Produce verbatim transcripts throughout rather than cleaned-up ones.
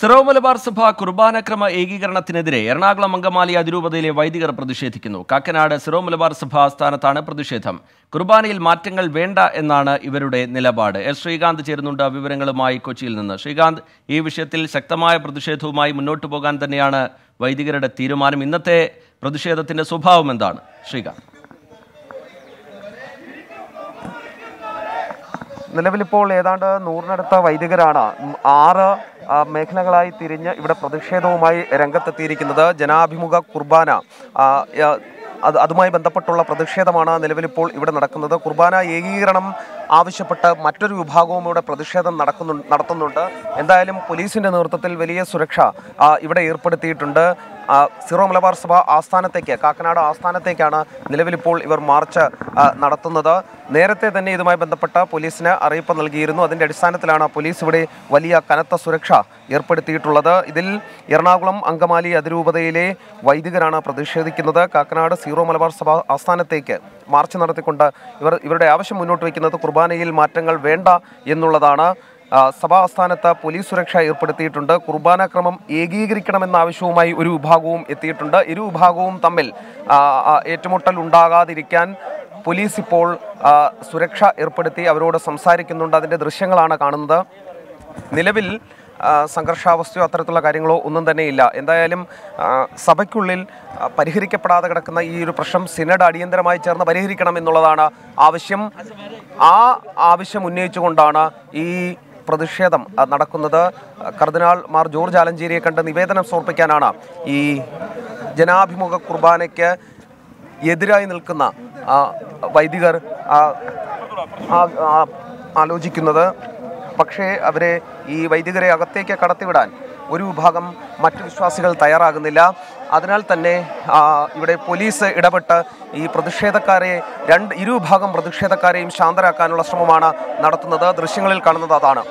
Syro Malabar സഭ കുർബാനക്രമ ഏകീകരണത്തിനെതിരെ എറണാകുളം അങ്കമാലി അതിരൂപതയിലെ വൈദികർ പ്രതിഷേധിക്കുന്നു. കാക്കനാട് സിറോ മലബാർ സഭ ആസ്ഥാനത്താണ് പ്രതിഷേധം. കുർബാനയിൽ മാറ്റങ്ങൾ വേണ്ട എന്നാണ് ഇവരുടെ നിലപാട്. എസ് ശ്രീകാന്ത് ചേരുന്നുണ്ട് വിവരങ്ങളുമായി കൊച്ചിയിൽ നിന്ന്. ശ്രീകാന്ത്, ഈ വിഷയത്തിൽ ശക്തമായ പ്രതിഷേധവുമായി മുന്നോട്ട് പോകാൻ തന്നെയാണ് വൈദികരുടെ തീരുമാനം. ഇന്നത്തെ പ്രതിഷേധത്തിന്റെ സ്വഭാവം എന്താണ് ശ്രീകാന്ത്? നിലവിലിപ്പോൾ ഏതാണ്ട് നൂറിനടുത്ത വൈദികരാണ് ആറ് മേഖലകളായി തിരിഞ്ഞ് ഇവിടെ പ്രതിഷേധവുമായി രംഗത്തെത്തിയിരിക്കുന്നത്. ജനാഭിമുഖ കുർബാന അത് അതുമായി ബന്ധപ്പെട്ടുള്ള പ്രതിഷേധമാണ് നിലവിലിപ്പോൾ ഇവിടെ നടക്കുന്നത്. കുർബാന ഏകീകരണം ആവശ്യപ്പെട്ട് മറ്റൊരു വിഭാഗവും ഇവിടെ പ്രതിഷേധം നടക്കുന്നു നടത്തുന്നുണ്ട്. എന്തായാലും പോലീസിന്റെ നേതൃത്വത്തിൽ വലിയ സുരക്ഷ ഇവിടെ ഏർപ്പെടുത്തിയിട്ടുണ്ട്. സിറോ മലബാർ സഭ ആസ്ഥാനത്തേക്ക്, കാക്കനാട് ആസ്ഥാനത്തേക്കാണ് നിലവിലിപ്പോൾ ഇവർ മാർച്ച് നടത്തുന്നത്. നേരത്തെ തന്നെ ഇതുമായി ബന്ധപ്പെട്ട പോലീസിന് അറിയിപ്പ് നൽകിയിരുന്നു. അതിൻ്റെ അടിസ്ഥാനത്തിലാണ് പോലീസ് ഇവിടെ വലിയ കനത്ത സുരക്ഷ ഏർപ്പെടുത്തിയിട്ടുള്ളത്. ഇതിൽ എറണാകുളം അങ്കമാലി അതിരൂപതയിലെ വൈദികരാണ് പ്രതിഷേധിക്കുന്നത്. കാക്കനാട് സിറോ മലബാർ സഭ ആസ്ഥാനത്തേക്ക് മാർച്ച് നടത്തിക്കൊണ്ട് ഇവർ ഇവരുടെ ആവശ്യം മുന്നോട്ട് വയ്ക്കുന്നത് കുർബാനയിൽ മാറ്റങ്ങൾ വേണ്ട എന്നുള്ളതാണ്. സഭാ ആസ്ഥാനത്ത് പോലീസ് സുരക്ഷ ഏർപ്പെടുത്തിയിട്ടുണ്ട്. കുർബാന ക്രമം ഏകീകരിക്കണമെന്ന ആവശ്യവുമായി ഒരു വിഭാഗവും എത്തിയിട്ടുണ്ട്. ഇരു വിഭാഗവും തമ്മിൽ ഏറ്റുമുട്ടൽ ഉണ്ടാകാതിരിക്കാൻ പോലീസ് ഇപ്പോൾ സുരക്ഷ ഏർപ്പെടുത്തി അവരോട് സംസാരിക്കുന്നുണ്ട്. അതിൻ്റെ ദൃശ്യങ്ങളാണ് കാണുന്നത്. നിലവിൽ സംഘർഷാവസ്ഥയോ അത്തരത്തിലുള്ള കാര്യങ്ങളോ ഒന്നും തന്നെയില്ല. എന്തായാലും സഭയ്ക്കുള്ളിൽ പരിഹരിക്കപ്പെടാതെ കിടക്കുന്ന ഈ ഒരു പ്രശ്നം സിനഡ് അടിയന്തരമായി ചേർന്ന് പരിഹരിക്കണം എന്നുള്ളതാണ് ആവശ്യം. ആ ആവശ്യം ഉന്നയിച്ചുകൊണ്ടാണ് ഈ പ്രതിഷേധം നടക്കുന്നത്. കർദിനാൾ മാർ ജോർജ് ആലഞ്ചേരിയെ കണ്ട് നിവേദനം സമർപ്പിക്കാനാണ് ഈ ജനാഭിമുഖ കുർബാനയ്ക്ക് എതിരായി നിൽക്കുന്ന വൈദികർ ആലോചിക്കുന്നത്. പക്ഷേ അവരെ ഈ വൈദികരെ അകത്തേക്ക് കടത്തിവിടാൻ ഒരു വിഭാഗം മറ്റു വിശ്വാസികൾ തയ്യാറാകുന്നില്ല. അതിനാൽ തന്നെ ഇവിടെ പോലീസ് ഇടപെട്ട് ഈ പ്രതിഷേധക്കാരെ രണ്ട് ഇരുവിഭാഗം പ്രതിഷേധക്കാരെയും ശാന്തരാക്കാനുള്ള ശ്രമമാണ് നടത്തുന്നത്. ദൃശ്യങ്ങളിൽ കാണുന്നത് അതാണ്.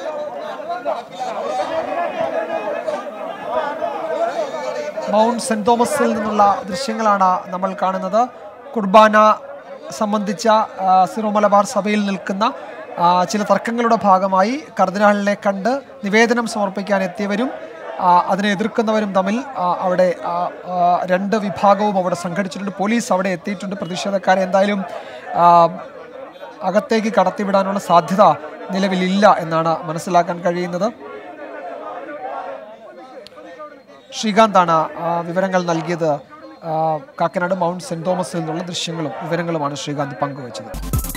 മൗണ്ട് സെന്റ് തോമസിൽ നിന്നുള്ള ദൃശ്യങ്ങളാണ് നമ്മൾ കാണുന്നത്. കുർബാന സംബന്ധിച്ച സിറോ മലബാർ സഭയിൽ നിൽക്കുന്ന ചില തർക്കങ്ങളുടെ ഭാഗമായി കർദിനാളിനെ കണ്ട് നിവേദനം സമർപ്പിക്കാൻ എത്തിയവരും അതിനെ എതിർക്കുന്നവരും തമ്മിൽ അവിടെ രണ്ട് വിഭാഗവും അവിടെ സംഘടിച്ചിട്ടുണ്ട്. പോലീസ് അവിടെ എത്തിയിട്ടുണ്ട്. പ്രതിഷേധക്കാരെ എന്തായാലും അകത്തേക്ക് കടത്തിവിടാനുള്ള സാധ്യത നിലവിലില്ല എന്നാണ് മനസ്സിലാക്കാൻ കഴിയുന്നത്. ശ്രീകാന്താണ് വിവരങ്ങൾ നൽകിയത്. കാക്കനാട് മൗണ്ട് സെന്റ് തോമസിൽ നിന്നുള്ള ദൃശ്യങ്ങളും വിവരങ്ങളുമാണ് ശ്രീകാന്ത് പങ്കുവച്ചത്.